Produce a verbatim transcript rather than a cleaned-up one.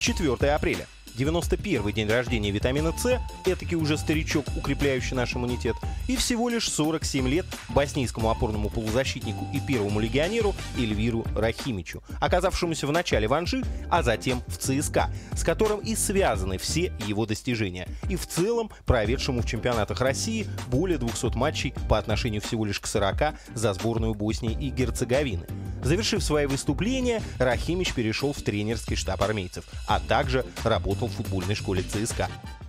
четвёртое апреля. девяносто первый день рождения витамина С, этакий уже старичок, укрепляющий наш иммунитет, и всего лишь сорок семь лет боснийскому опорному полузащитнику и первому легионеру Эльвиру Рахимичу, оказавшемуся в начале в Анжи, а затем в ЦСКА, с которым и связаны все его достижения, и в целом проведшему в чемпионатах России более двухсот матчей по отношению всего лишь к сорока за сборную Боснии и Герцеговины. Завершив свои выступления, Рахимич перешел в тренерский штаб армейцев, а также работал в футбольной школе ЦСКА.